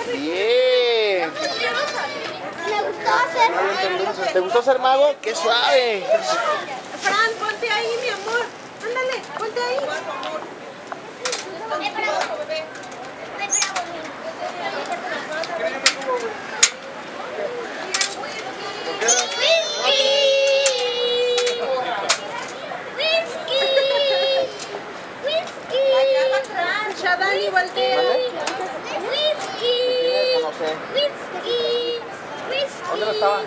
Bien. Me gustó hacer. ¿Te gustó ser mago? ¡Qué suave! Fran, ponte ahí, mi amor. Ándale, ponte ahí. Dani, voltea. No sé. ¿Dónde no estaba?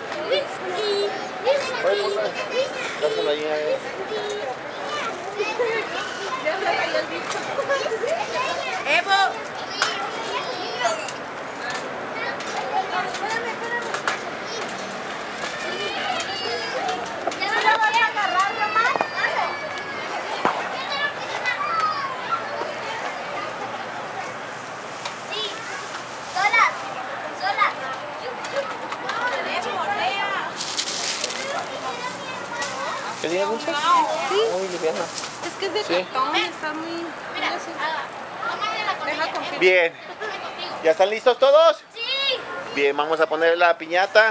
Dáselo ahí a él. Evo. ¿Qué tiene dulces? Sí. Muy liviana. Es que es de Sí. cartón, está muy... Deja confirmar. Bien. ¿Ya están listos todos? Sí. Bien, vamos a poner la piñata.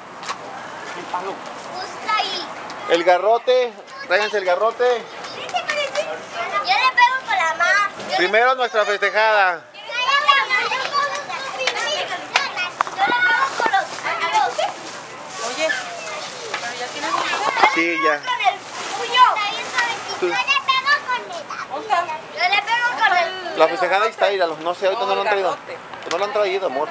Busca ahí. El garrote. Tráiganse el garrote. Yo le pego con la mano. Primero nuestra festejada. Oye, pero ya tienes dulce. Sí, ya. Yo le pego con el... La festejada ahí está, íralo. No sé, ahorita no lo han traído. No lo han traído, amor.